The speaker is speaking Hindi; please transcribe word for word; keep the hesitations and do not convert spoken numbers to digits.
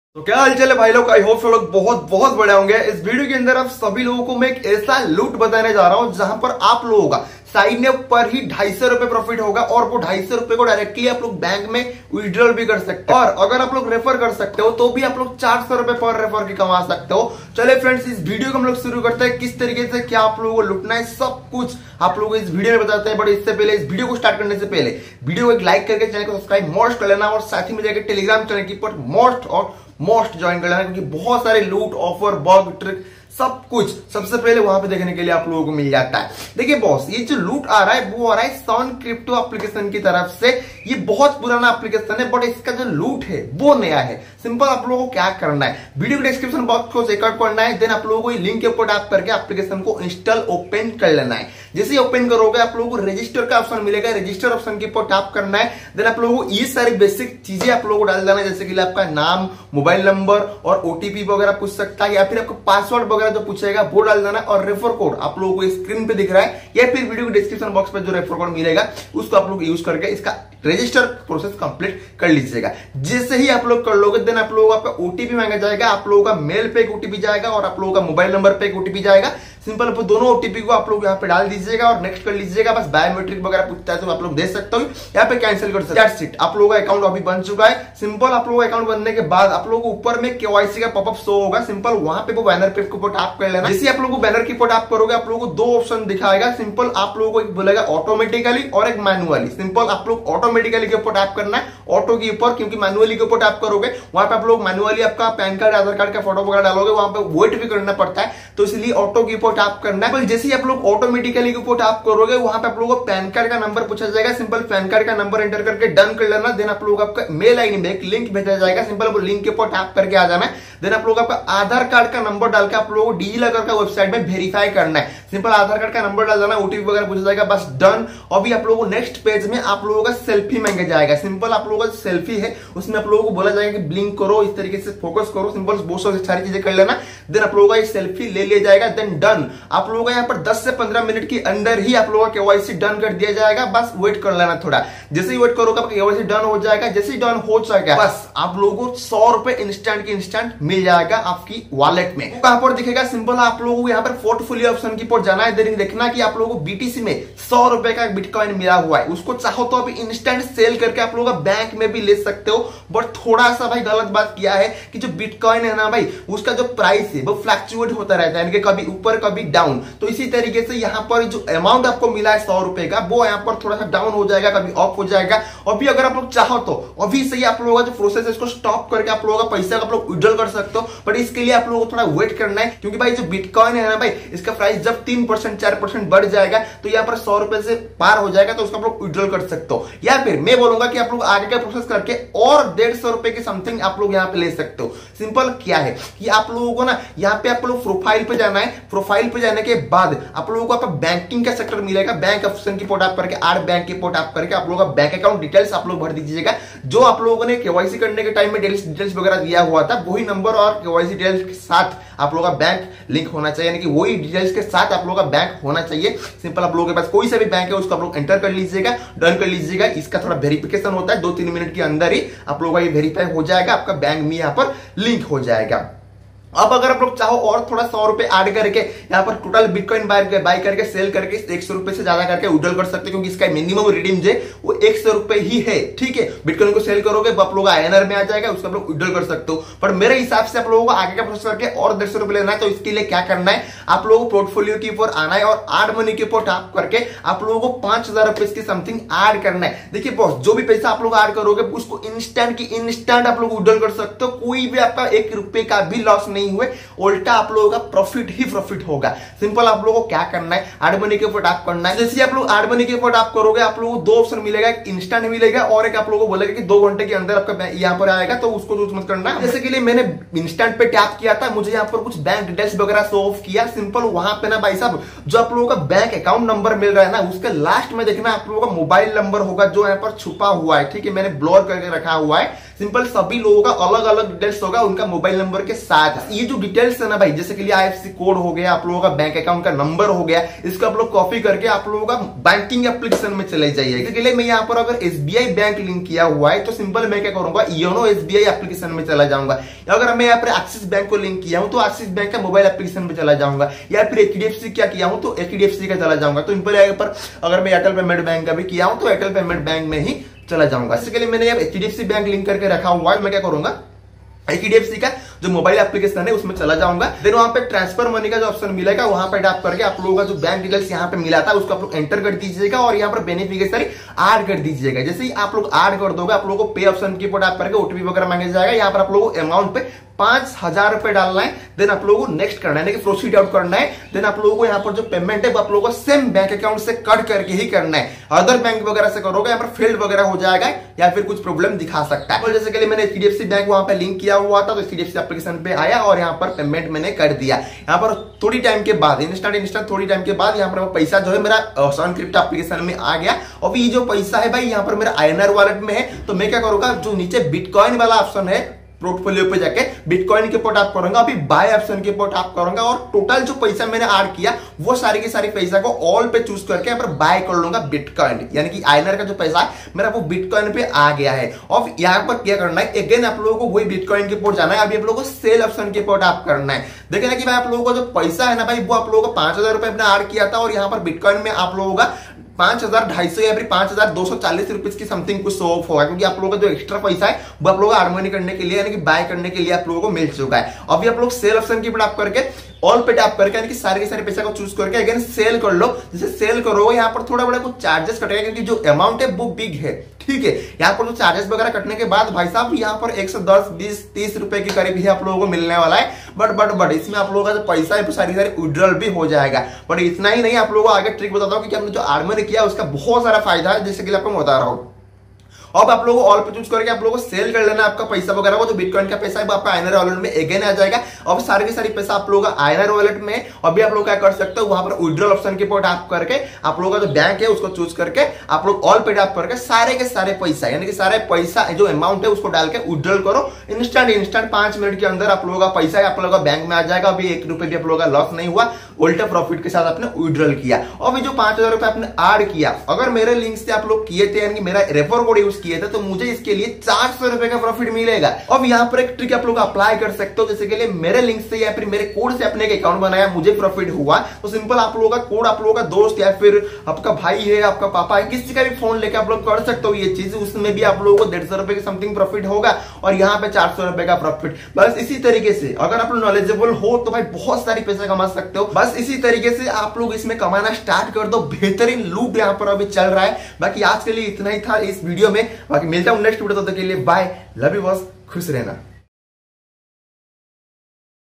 तो क्या हालचाल है भाई लोग। आई होप लोग बहुत बहुत बड़े होंगे। इस वीडियो के अंदर आप सभी लोगों को मैं एक ऐसा लूट बताने जा रहा हूं जहां पर आप लोगों का साइन अप पर ही ढाई सौ रुपए प्रॉफिट होगा और वो ढाई सौ रुपए को डायरेक्टली आप लोग बैंक में विड्रॉल भी कर सकते हो और अगर आप लोग रेफर कर सकते हो तो भी आप लोग चार सौ रुपए पर रेफर की कमा सकते हो। चले फ्रेंड्स, इस वीडियो को हम लोग शुरू करते हैं। किस तरीके से क्या आप लोगों को लुटना है सब कुछ आप लोगों को इस वीडियो में बताते हैं। बट इससे पहले, इस वीडियो को स्टार्ट करने से पहले वीडियो को एक लाइक करके चैनल को सब्सक्राइब मोस्ट कर लेना और साथ ही में जाकर टेलीग्राम चैनल की पर मोस्ट और मोस्ट ज्वाइन कर लेना, क्योंकि बहुत सारे लूट ऑफर बग ट्रिक सब कुछ सबसे पहले वहां पे देखने के लिए आप लोगों को मिल जाता है। देखिए बॉस, ये जो लूट आ रहा है वो आ रहा है सन क्रिप्टो एप्लीकेशन की तरफ से। ये बहुत पुराना एप्लीकेशन है बट इसका जो लूट है वो नया है। सिंपल आप लोगों को क्या करना है, वीडियो के डिस्क्रिप्शन बॉक्स को चेकआउट करना है, देन आप लोगों को ये लिंक के ऊपर टैप करके एप्लीकेशन को इंस्टॉल ओपन कर लेना है। जैसे ही ओपन करोगे आप लोगों को रजिस्टर का ऑप्शन मिलेगा, रजिस्टर ऑप्शन के ऊपर टैप करना है। देन आप लोगों को ये सारी बेसिक चीजें आप लोगों को डाल देना है, जैसे कि आपका नाम, मोबाइल नंबर और ओटीपी वगैरह पूछ सकता है या फिर आपका पासवर्ड वगैरह जो पूछेगा वो डाल देना और रेफर कोड आप लोगों को स्क्रीन पे दिख रहा है या फिर वीडियो के डिस्क्रिप्शन बॉक्स पे जो रेफर कोड मिलेगा उसको आप लोग यूज करके इसका रजिस्टर प्रोसेस कंप्लीट कर लीजिएगा। जैसे ही आप लोग कर लोगे देन आप लोगों का ओटीपी मांगा जाएगा, आप लोगों का मेल पे एक ओटीपी जाएगा और आप लोगों का मोबाइल नंबर पे एक ओटीपी जाएगा। सिंपल दोनों ओटीपी को आप लोग यहाँ पे डाल दीजिएगा और नेक्स्ट कर लीजिएगा। बस बायोमेट्रिक वगैरह पूछता है तो आप लोग दे सकते हो, यहाँ पे कैंसिल कर सकते हैं। आप लोगों का अकाउंट अभी बन चुका है। सिंपल आप लोगों का अकाउंट बनने के बाद आप लोगों को ऊपर में केवाईसी का पॉपअप शो होगा। सिंपल वहां पे वो बैनर पे ऊपर टैप कर लेना। जैसे आप लोगों को बैनर के ऊपर टैप करोगे आप लोगों को दो ऑप्शन दिखाएगा। सिंपल आप लोगों को एक बोलेगा ऑटोमेटिकली और एक मैनुअली। सिंपल आप लोग ऑटोमेटिकली के ऊपर टैप करना है, ऑटो के ऊपर, क्योंकि मैनुअली के ऊपर टैप करोगे वहां पे आप लोग मैनुअली आपका पैन कार्ड, आधार कार्ड का फोटो वगैरह डालोगे, वहां पे वेट भी करना पड़ता है, तो इसलिए ऑटो के ऊपर टैप करना है। जैसे ही आप लोग ऑटोमेटिकली के ऊपर टैप करोगे वहां पे आप लोगों को पैन कार्ड का नंबर पूछा जाएगा। सिंपल पैन कार्ड का नंबर एंटर करके डन कर लेना। देन आप लोगों को आपका मेल आईडी में एक लिंक भेजा जाएगा। सिंपल वो लिंक के ऊपर टैप करके आ जाना है। देन आप लोग आपका आधार कार्ड का नंबर डाल के आप लोगों को डिजिलॉकर का वेबसाइट में वेरीफाई करना है। सिंपल आधार कार्ड का नंबर डाल देना, ओटीपी वगैरह पूछा जाएगा, बस डन। अभी आप लोगों को नेक्स्ट पेज में आप लोगों का सेल्फी मांगा जाएगा। सिंपल आप लोगों का सेल्फी है उसमें आप लोगों को बोला जाएगा कि ब्लिंक करो, इस तरीके से फोकस करो। सिंपल बहुत सारी चीजें कर लेना। देन आप लोगों का सेल्फी ले लिया जाएगा। Then done. आप लोगों का यहाँ पर दस से पंद्रह मिनट के अंदर ही आप लोगों का केवाईसी डन कर दिया जाएगा। बस वेट कर लेना थोड़ा। जैसे ही वेट करोगे आपका केवाईसी डन हो जाएगा। जैसे ही डन हो जाएगा बस आप लोगों को सौ रुपए इंस्टेंट के इंस्टेंट मिल जाएगा आपकी वॉलेट में। कहां पर दिखेगा, सिंपल आप लोगों को यहाँ पर पोर्टफोलियो ऑप्शन की पर जाना है। देन देखना कि आप लोगों को बीटीसी में सौ रुपए का बिटकॉइन मिला हुआ है। उसको चाहो तो अभी इंस्टेंट सेल करके आप लोगों का बैंक में भी ले सकते हो। बट थोड़ा सा भाई गलत बात किया है कि जो बिटकॉइन है ना भाई, उसका जो प्राइस है वो फ्लक्चुएट होता रहता है, यानी कि कभी ऊपर कभी डाउन। तो इसी तरीके से यहाँ पर जो अमाउंट आपको मिला है सौ रुपए का वो यहाँ पर थोड़ा सा डाउन हो जाएगा, कभी ऑफ हो जाएगा। अभी अगर आप लोग चाहो तो अभी से ही आप लोगों का जो प्रोसेस है इसको स्टॉप करके आप लोगों का पैसा आप लोग विड्रॉल कर सकते हो। बट इसके लिए आप लोगों को थोड़ा वेट करना है, क्योंकि भाई जो बिटकॉइन है ना भाई, इसका प्राइस जब तीन परसेंट चार परसेंट बढ़ जाएगा तो यहाँ पर सौ रुपए से पार हो जाएगा, तो उसको आप लोग विड्रॉल कर सकते हो। या फिर मैं बोलूंगा कि आप लोग आगे का प्रोसेस करके और डेढ़ सौ रुपए की समथिंग आप लोग यहाँ पे ले सकते हो। सिंपल क्या है कि आप लोगों को ना यहाँ पे आप लोग प्रोफाइल पे जाना है। प्रोफाइल पे जाने के बाद आप लोगों को आपका बैंकिंग का सेक्टर मिलेगा। बैंक ऑप्शन की पोर्ट आप करके आर बैंक की पोर्ट आप करके आप लोगों का बैंक अकाउंट डिटेल्स आप लोग भर दीजिएगा। जो आप लोगों ने केवाईसी करने के टाइम में डिटेल्स वगैरह दिया हुआ था वही नंबर और केवाईसी डिटेल्स के साथ आप लोगों का बैंक लिंक होना चाहिए, यानी कि वही डिटेल्स के साथ आप लोगों का बैंक होना चाहिए। सिंपल आप लोगों के पास कोई सा भी बैंक है उसको आप लोग एंटर कर लीजिएगा, डन कर लीजिएगा। इसका थोड़ा वेरिफिकेशन होता है, दो तीन मिनट के अंदर ही आप लोगों का ये वेरीफाई हो जाएगा, आपका बैंक में यहाँ पर लिंक हो जाएगा। अब अगर आप लोग चाहो और थोड़ा सौ रुपए ऐड करके यहाँ पर टोटल बिटकॉइन बाय बाय करके सेल करके एक सौ रुपए से ज्यादा करके विड्रॉल कर सकते हैं, क्योंकि इसका मिनिमम रिडीम जो वो एक सौ रुपए ही है। ठीक है, बिटकॉइन को सेल करोगे आप लोग आईएनआर में आ जाएगा, उसको आप लोग विड्रॉल कर सकते हो। पर मेरे हिसाब से आप लोगों को आगे का प्रोसेस करके और डेढ़ सौ रुपए लेना है, तो इसके लिए क्या करना है, आप लोगों को पोर्टफोलियो के ऊपर आना है और आड मनी के ऊपर टैप करके आप लोगों को पांच हजार रुपए की समथिंग ऐड करना है। देखिए बॉस, जो भी पैसा आप लोग ऐड करोगे उसको इंस्टेंट की इंस्टेंट आप लोग विड्रॉल कर सकते हो। कोई भी आपका एक रुपए का भी लॉस नहीं हुए, आप लोगों का प्रॉफिट ही प्रॉफिट होगा। सिंपल आप लोगों को क्या करना है, ऐड मनी के ऊपर टैप करना है। जैसे आप लोग ऐड मनी के ऊपर टैप करोगे आप लोगों को दो ऑप्शन मिलेगा, एक इंस्टेंट मिलेगा और एक आप लोगों को बोलेगा कि दो घंटे के अंदर आपका यहाँ पर आएगा, तो उसको यूज मत करना। जैसे के लिए मैंने इंस्टेंट पे टैप किया था, मुझे यहाँ पर कुछ बैंक डिटेल्स वगैरह शो ऑफ किया। सिंपल वहां पे ना भाई साहब जो आप लोगों का बैंक अकाउंट नंबर मिल रहा है ना, उसके लास्ट में देखना आप लोगों का मोबाइल नंबर होगा जो यहाँ पर छुपा हुआ है। ठीक है, मैंने ब्लर करके रखा हुआ है। सिंपल सभी लोगों का अलग अलग डिटेल्स होगा उनका मोबाइल नंबर के साथ। ये जो डिटेल्स है ना भाई, जैसे के लिए आईएफएससी कोड हो गया, आप लोगों का बैंक अकाउंट का नंबर हो गया, इसको आप लोग कॉपी करके आप लोगों का बैंकिंग एप्लीकेशन में चले जाइए। इसके लिए मैं यहाँ पर अगर एसबीआई बैंक लिंक किया हुआ है तो सिंपल मैं क्या करूंगा, योनो एसबीआई एप्लीकेशन में चला जाऊंगा। अगर मैं यहाँ पर एक्सिस बैंक को लिंक किया हूं तो एक्सिस बैंक का मोबाइल एप्लीकेशन में चला जाऊंगा, या फिर एचडीएफसी क्या किया हूं तो एचडीएफसी का चला जाऊंगा। तो सिंपल यहाँ पर अगर मैं एयरटेल पेमेंट बैंक का भी किया हूं तो एयरटेल पेमेंट बैंक में ही चला जाऊंगा। इसके लिए मैंने एचडीएफसी बैंक लिंक करके रखा हुआ है। मैं क्या करूंगा, एचडीएफसी का जो मोबाइल एप्लीकेशन है उसमें चला जाऊंगा। देन वहां पे ट्रांसफर मनी का जो ऑप्शन मिलेगा वहां पे टैप करके आप लोगों का जो बैंक डिटेल्स यहाँ पे मिला था उसको आप लोग एंटर कर दीजिएगा और यहाँ पर बेनिफिशियरी ऐड कर दीजिएगा। जैसे ही आप लोग ऐड कर दोगे आप लोगों को पे ऑप्शन के ऊपर टैप करके ओटीपी वगैरह मांगे जाएगा। यहाँ पर आप लोगों को अमाउंट पे पांच हजार रुपए डालना है। देन आप लोगों को नेक्स्ट करना है, प्रोसीड आउट करना है। देन आप लोगों को यहाँ पर जो पेमेंट है वो आप लोगों को सेम बैंक अकाउंट से कट करके ही करना है। अदर बैंक वगैरह से करोगे यहाँ पर फेल्ड वगैरह हो जाएगा या फिर कुछ प्रॉब्लम दिखा सकता है। जैसे कि मैंने एचडीएफसी बैंक वहां पे लिंक किया हुआ था तो एचडीएफसी एप्लीकेशन पे आया और यहाँ पर पेमेंट मैंने कर दिया। यहाँ पर थोड़ी टाइम के बाद इंस्टेंट इंस्टेंट थोड़ी टाइम के बाद यहाँ पर पैसा जो है मेरा सन क्रिप्टो एप्लीकेशन में आ गया। और ये जो पैसा है भाई यहाँ पर मेरा आईएनआर वॉलेट में है। तो मैं क्या करूंगा, जो नीचे बिटकॉइन वाला ऑप्शन है पोर्टफोलियो पे जाके बिटकॉइन के ऊपर टैप करूंगा, अभी बाय ऑप्शन के ऊपर टैप करूंगा और टोटल जो पैसा मैंने ऐड किया वो सारी के सारी पैसा को ऑल पे चूज करके यहाँ पर बाय कर लूंगा बिटकॉइन। यानी कि आईएनआर का जो पैसा है मेरा वो बिटकॉइन पे आ गया है। और यहाँ पर क्या करना है, अगेन आप लोगों को वही बिटकॉइन के ऊपर जाना है। अभी आप लोगों को सेल ऑप्शन के ऊपर टैप करना है। देखे ना कि भाई आप लोगों को जो पैसा है ना भाई वो आप लोगों को पांच हजार रुपए अपने ऐड किया था और यहाँ पर बिटकॉइन में आप लोगों का पांच हजार ढाई सौ या फिर पांच हजार दो सौ चालीस रुपए की समथिंग कुछ शो ऑफ होगा, क्योंकि आप लोगों का जो एक्स्ट्रा पैसा है वो आप लोगों को अर्निंग करने के लिए यानी कि बाय करने के लिए आप लोगों को मिल चुका है। अभी आप लोग सेल ऑप्शन की टैप करके ऑल पे टैप करके यानी कि सारे के सारे पैसा को चूज करके अगेन सेल कर लो। जैसे सेल करोगे यहाँ पर थोड़ा बड़ा कुछ चार्जेस कटेगा क्योंकि जो अमाउंट है वो बिग है, ठीक है। यहाँ पर जो चार्जेस वगैरह कटने के बाद भाई साहब यहाँ पर एक सौ दस बीस तीस रुपए के करीब ही आप लोगों को मिलने वाला है। बट बट बट इसमें आप लोगों का जो पैसा है सारी सारी विड्रॉल भी हो जाएगा। बट इतना ही नहीं, आप लोगों को आगे ट्रिक बताता हूँ कि हमने जो आर्मर किया उसका बहुत सारा फायदा है, जैसे कि आपको बता रहा हूँ। अब आप लोगों को ऑल पे चूज करके आप लोगों को सेल कर लेना आपका पैसा वगैरह वो जो बिटकॉइन का पैसा है वो आपका आईएनआर वॉलेट में अगेन आ जाएगा। अब सारे के सारे पैसा आप लोगों का आईएनआर वॉलेट में। अभी आप लोग क्या कर सकते हो, वहां पर विड्रॉल ऑप्शन के ऊपर टैप करके आप लोगों का जो बैंक है उसको चूज करके आप लोग ऑल पे टैप करके सारे के सारे पैसा यानी कि सारे पैसा जो अमाउंट है उसको डाल के विड्रॉल करो। इंस्टेंट इंस्टेंट पांच मिनट के अंदर आप लोगों का पैसा है आप लोगों का बैंक में आ जाएगा। अभी एक रुपए भी आप लोगों का लॉस नहीं हुआ, उल्टे प्रॉफिट के साथ आपने विड्रॉल किया। अभी जो पांच हजार रुपए आपने ऐड किया, अगर मेरे लिंक से आप लोग किए थे यानी कि मेरा रेफर कोड यूज किए थे तो मुझे के लिए चार सौ रुपए का प्रॉफिट मिलेगा। अब यहाँ पर एक ट्रिक आप लोग अप्लाई कर सकते हो, जैसे के लिए मेरे लिंक से या फिर मेरे कोड से अपने एक अकाउंट बनाया, मुझे प्रॉफिट हुआ तो सिंपल आप लोगों का कोड आप लोगों का दोस्त या फिर आपका भाई है, आपका पापा है, किसी का भी फोन लेके आप लोग कर सकते हो ये चीज। उसमें भी आप लोगों को डेढ़ सौ रुपए की समथिंग प्रॉफिट होगा और यहाँ पे चार सौ रुपए का प्रॉफिट। बस इसी तरीके से अगर आप लोग नॉलेजेबल हो तो भाई बहुत सारी पैसा कमा सकते हो। बस इसी तरीके से आप लोग इसमें कमाना स्टार्ट कर दो। बेहतरीन लूप यहाँ पर अभी चल रहा है। बाकी आज के लिए इतना ही था इस वीडियो में। बाकी मिलता हूं नेक्स्ट वीडियो, तब तक के लिए बाय, लव यू बॉस, खुश रहना।